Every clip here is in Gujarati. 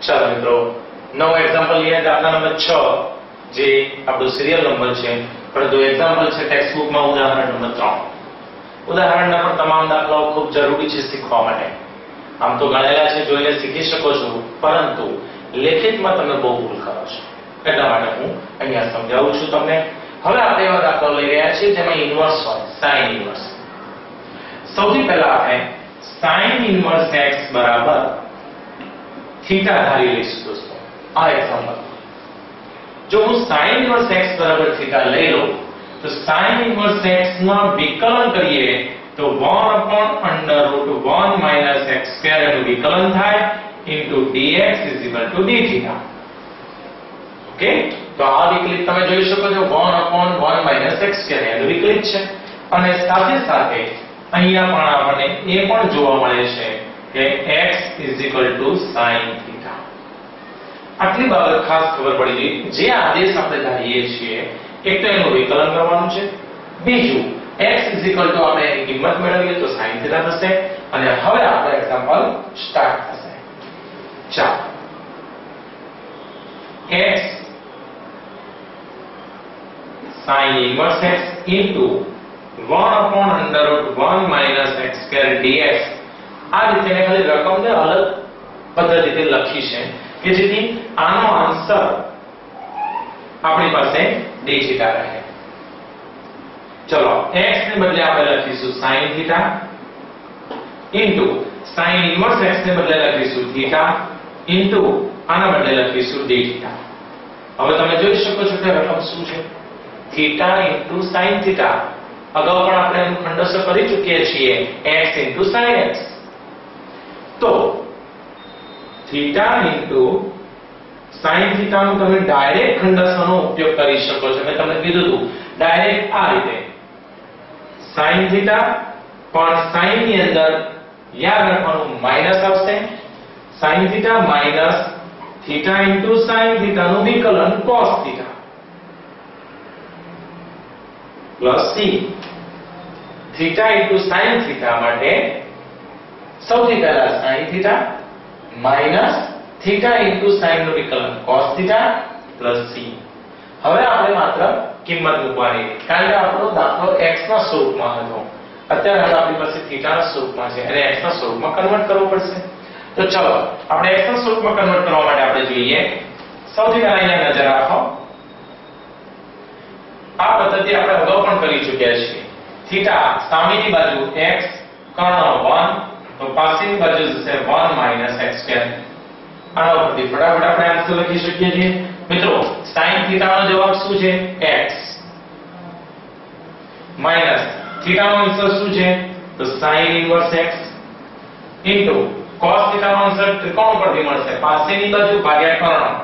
ચાલો મિત્રો નવો એક્ઝામ્પલ લઈએ દાખલા નંબર 6 જે આપણો સિરિયલ નંબર છે પરંતુ એક્ઝામ્પલ છે ટેક્સ્ટ બુકમાં ઉદાહરણ નંબર 3 ઉદાહરણના પણ તમામ દાખલાઓ ખૂબ જરૂરી છે શીખવા માટે આમ તો ગણેલા છે જોઈને શીખી શકો છો પરંતુ લેખિતમાં તમે બહુ ભૂલ કરો છો એટલા માટે હું અહીંયા સમજાવું છું તમને હવે આપણે એવા દાખલાઓ લઈ રહ્યા છીએ જેમાં ઇન્વર્સ હોય sin ઇન્વર્સ સૌથી પહેલા આપણે sin ઇન્વર્સ x બરાબર થીટા ધારી લઈશું દોસ્તો આ એક્ઝામ્પલ જો હું sin ઇન્વર્સ x બરાબર થીટા લઈ લઉં તો sin ઇન્વર્સ x નો વિકલન કરીએ તો 1/√1 - x² નું વિકલન થાય dx dθ ઓકે તો આ વિકલિત તમે જોઈ શકો છો 1/1 - x² એનું વિકલિત છે અને સાથે સાથે અહીંયા પણ આપણને એ પણ જોવા મળે છે કે x sin θ આટલી બાબત ખાસ ખબર પડી ગઈ જે આદેશ આપણે ધારીએ છીએ એક તો એનું વિકલન કરવાનું છે બીજું x આપણે એની કિંમત મેળવીએ તો sin θ થશે અને હવે આપણે એક્ઝામ્પલ સ્ટાર્ટ થશે ચાલો x sin inverse x 1/√1 - x² dx આ રીતે ખાલી રકમને અલગ પદ્ધતિથી લખી છે કે જેથી આનો આન્સર આપણી પાસે dθ રહે ચલો x ને બદલે આપણે લખીશું sin θ sin ઇન્વર્સ x ને બદલે લખીશું θ આના બદલે લખીશું dθ હવે તમે જોઈ શકો છો કે રકમ શું છે θ sin θ અગાઉ પણ આપણે ખંડોસ્થ કરી ચૂક્યા છીએ x sin x તો θ sin θ નો તમે ડાયરેક્ટ ખંડોસ્થનો ઉપયોગ કરી શકો છો મેં તમને કીધું હતું ડાયરેક્ટ આ રીતે sin θ પણ sin ની અંદર યાદ રાખવાનું માઈનસ આવશે sin θ માઈનસ θ sin θ નું વિકલન cos θ પ્લસ c θ sin θ માટે સૌથી પહેલા sin θ માઈનસ θ sin નું વિકલન cos θ પ્લસ c હવે આપણે માત્ર કિંમત મૂકવાની કારણ કે આપણો દાખલો x ના સ્વરૂપમાં હતો અત્યારે આપણી પાસે θ ના સ્વરૂપમાં છે અને x ના સ્વરૂપમાં કન્વર્ટ કરવું પડશે તો ચલો આપણે x ના સ્વરૂપમાં કન્વર્ટ કરવા માટે આપણે જોઈએ સૌથી પહેલા અહીંયા નજર રાખો આ પદ્ધતિ આપણે અગાઉ પણ કરી ચૂક્યા છીએ θ સામેની બાજુ x કર્ણ 1 તો પાછળની બાજુ જશે 1 - x². આના ઉપરથી ફટાફટ આપણે આન્સર લખી શકીએ છીએ મિત્રો sin θ નો જવાબ શું છે x માઈનસ θ નો આન્સર શું છે તો sin ઇન્વર્સ x cos θ નો આન્સર ત્રિકોણ પરથી મળશે પાછળની બાજુ ભાગ્યા કર્ણ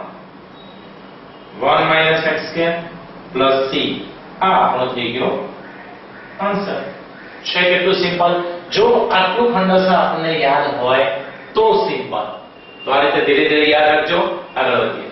1 - x² c આ આપણો થઈ ગયો આન્સર છે કેટલું સિમ્પલ જો આટલું ખંડોસ્થ આપણને યાદ હોય તો સિમ્પલ તો આ રીતે ધીરે ધીરે યાદ રાખજો આગળ વધીએ